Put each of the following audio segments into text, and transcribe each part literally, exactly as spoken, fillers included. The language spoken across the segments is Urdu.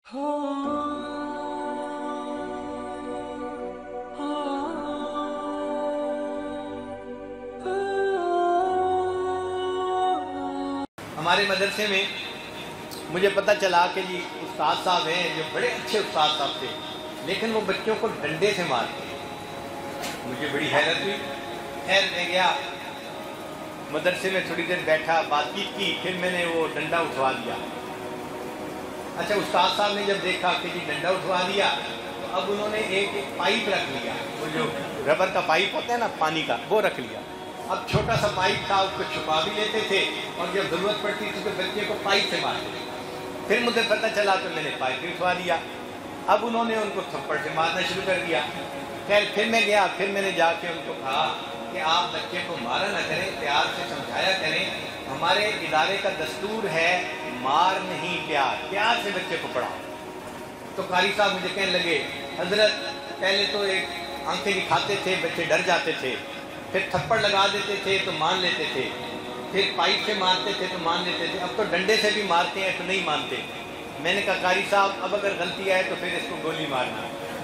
ہمارے مدرسے میں مجھے پتہ چلا کہ جی استاد صاحب ہیں جو بڑے اچھے استاد صاحب تھے، لیکن وہ بچوں کو ڈنڈے سے مارتے ہیں۔ مجھے بڑی حیرت ہوئی۔ خیر میں گیا مدرسے میں، تھوڑی دیر بیٹھا، بات چیت کی، پھر میں نے وہ ڈنڈا اٹھوا دیا۔ اچھا، استاد صاحب نے جب دیکھا کہ جی ڈنڈا اٹھوا دیا تو اب انہوں نے ایک ایک پائپ رکھ لیا، وہ جو ربر کا پائپ ہوتا ہے نا پانی کا، وہ رکھ لیا۔ اب چھوٹا سا پائپ تھا، اس کو چھپا بھی لیتے تھے اور جب ضرورت پڑتی تھی تو بچے کو پائپ سے مارتے تھے۔ پھر مجھے پتہ چلا تو میں نے پائپ بھی اٹھوا دیا۔ اب انہوں نے ان کو تھپڑ سے مارنا شروع کر دیا۔ خیر پھر میں گیا، پھر میں نے جا کے ان کو کہا کہ آپ بچے کو مارا نہ کریں، پیار سے سمجھایا کریں۔ ہمارے ادارے کا دستور ہے مار نہیں پیار، پیار سے بچے کو پڑھاؤ۔ تو قاری صاحب مجھے کہنے لگے، حضرت پہلے تو ایک آنکھیں دکھاتے تھے، بچے ڈر جاتے تھے، پھر تھپڑ لگا دیتے تھے تو مان لیتے تھے، پھر پائپ سے مارتے تھے تو مان لیتے تھے، اب تو ڈنڈے سے بھی مارتے ہیں تو نہیں مانتے۔ میں نے کہا قاری صاحب اب اگر غلطی آئے تو پھر اس کو گولی مارنا۔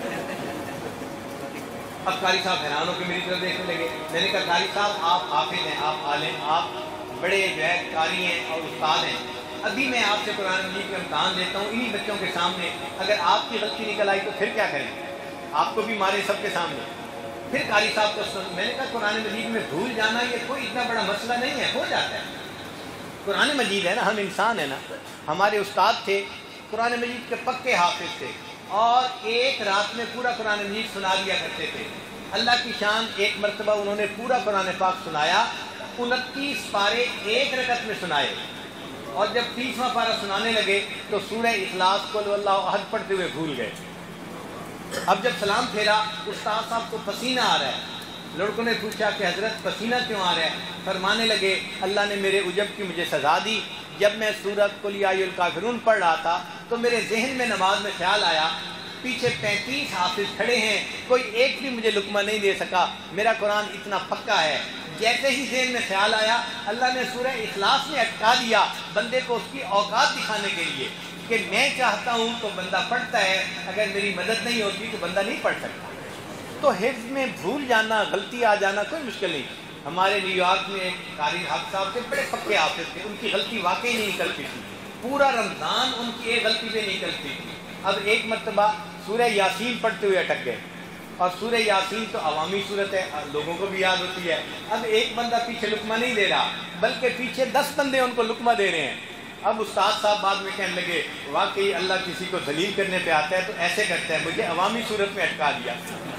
اب قاری صاحب حیران ہو کے میری طرف دیکھنے لگے۔ میں نے کہا قاری صاحب آپ حافظ ہیں، آپ عالم، آپ بڑے جو ہے قاری ہیں اور استاد ہیں، ابھی میں آپ سے قرآن مجید کا امتحان دیتا ہوں انہی بچوں کے سامنے، اگر آپ کی غلطی نکل آئی تو پھر کیا کریں؟ آپ کو بھی مارے سب کے سامنے۔ پھر قاری صاحب کو سن، میں نے کہا قرآن مجید میں بھول جانا یہ کوئی اتنا بڑا مسئلہ نہیں ہے، ہو جاتا ہے۔ قرآن مجید ہے نا، ہم انسان ہیں نا۔ ہمارے استاد تھے، قرآن مجید کے پکے حافظ تھے اور ایک رات میں پورا قرآن مجید سنا دیا کرتے تھے۔ اللہ کی شان، ایک مرتبہ انہوں نے پورا قرآن پاک سنایا، انتیس پارے ایک رکعت میں سنائے، اور جب تیسواں پارہ سنانے لگے تو سورہ اخلاص قل هو اللہ احد پڑھتے ہوئے بھول گئے۔ اب جب سلام پھیرا، استاد صاحب کو پسینہ آ رہا ہے۔ لڑکوں نے پوچھا کہ حضرت پسینہ کیوں آ رہا ہے؟ فرمانے لگے اللہ نے میرے عجب کی مجھے سزا دی۔ جب میں سورۃ قل یا ایھا الکافرون پڑھ رہا تھا تو میرے ذہن میں نماز میں خیال آیا پیچھے پینتیس حافظ کھڑے ہیں، کوئی ایک بھی مجھے لقمہ نہیں دے سکا، میرا قرآن اتنا پکا ہے۔ جیسے ہی ذہن میں خیال آیا اللہ نے سورہ اخلاص میں اٹکا دیا بندے کو اس کی اوقات دکھانے کے لیے کہ میں چاہتا ہوں تو بندہ پڑھتا ہے، اگر میری مدد نہیں ہوتی تو بندہ نہیں پڑھ سکتا۔ تو حفظ میں بھول جانا، غلطی آ جانا کوئی مشکل نہیں۔ ہمارے نیو یارک میں ایک قاری حق صاحب تھے، بڑے پکے حافظ تھے، ان کی غلطی واقعی نہیں نکلتی تھی، پورا رمضان ان کی ایک غلطی پہ نہیں نکلتی تھی۔ اب ایک مرتبہ سورہ یاسین پڑھتے ہوئے اٹک گئے، اور سورہ یاسین تو عوامی صورت ہے، لوگوں کو بھی یاد ہوتی ہے۔ اب ایک بندہ پیچھے لقمہ نہیں دے رہا بلکہ پیچھے دس بندے ان کو لقمہ دے رہے ہیں۔ اب استاد صاحب بعد میں کہنے لگے واقعی اللہ کسی کو ذلیل کرنے پہ آتا ہے تو ایسے کرتا ہے، مجھے عوامی صورت میں اٹکا دیا۔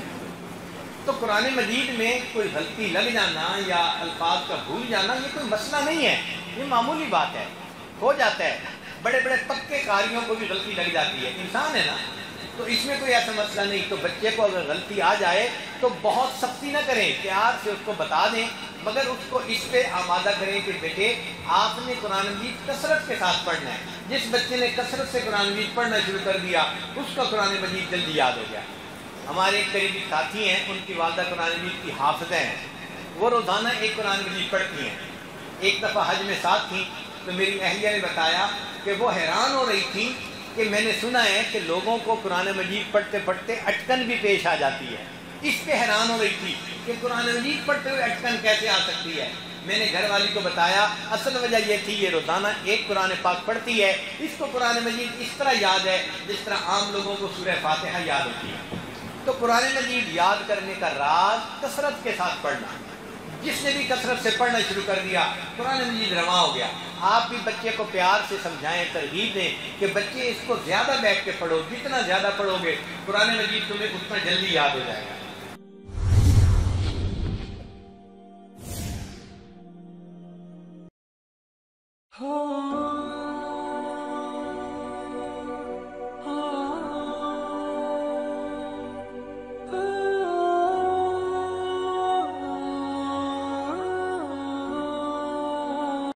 تو قرآن مجید میں کوئی غلطی لگ جانا یا الفاظ کا بھول جانا یہ کوئی مسئلہ نہیں ہے، یہ معمولی بات ہے، ہو جاتا ہے۔ بڑے بڑے پکے قاریوں کو بھی غلطی لگ جاتی ہے، انسان ہے نا، تو اس میں کوئی ایسا مسئلہ نہیں۔ تو بچے کو اگر غلطی آ جائے تو بہت سختی نہ کریں، پیار سے اس کو بتا دیں، مگر اس کو اس پہ آمادہ کریں کہ بیٹے آپ نے قرآن مجید کثرت کے ساتھ پڑھنا ہے۔ جس بچے نے کثرت سے قرآن مجید پڑھنا شروع کر دیا اس کا قرآن مجید جلدی یاد ہو گیا۔ ہمارے ایک قریبی ساتھی ہیں، ان کی والدہ قرآن مجید کی حافظہ ہیں، وہ روزانہ ایک قرآن مجید پڑھتی ہیں۔ ایک دفعہ حج میں ساتھ تھیں تو میری اہلیہ نے بتایا کہ وہ حیران ہو رہی تھی کہ میں نے سنا ہے کہ لوگوں کو قرآن مجید پڑھتے پڑھتے اٹکن بھی پیش آ جاتی ہے، اس پہ حیران ہو رہی تھی کہ قرآن مجید پڑھتے ہوئے اٹکن کیسے آ سکتی ہے۔ میں نے گھر والی کو بتایا اصل وجہ یہ تھی یہ روزانہ ایک قرآن پاک پڑھتی ہے، اس کو قرآن مجید اس طرح یاد ہے جس طرح عام لوگوں کو سورہ فاتحہ یاد ہوتی ہے۔ تو قرآن مجید یاد کرنے کا راز کثرت کے ساتھ پڑھنا، جس نے بھی کثرت سے پڑھنا شروع کر دیا قرآن مجید رواں ہو گیا۔ آپ بھی بچے کو پیار سے سمجھائیں، ترغیب دیں کہ بچے اس کو زیادہ بیٹھ کے پڑھو، جتنا زیادہ پڑھو گے قرآن مجید تمہیں اتنا جلدی یاد ہو جائے گا۔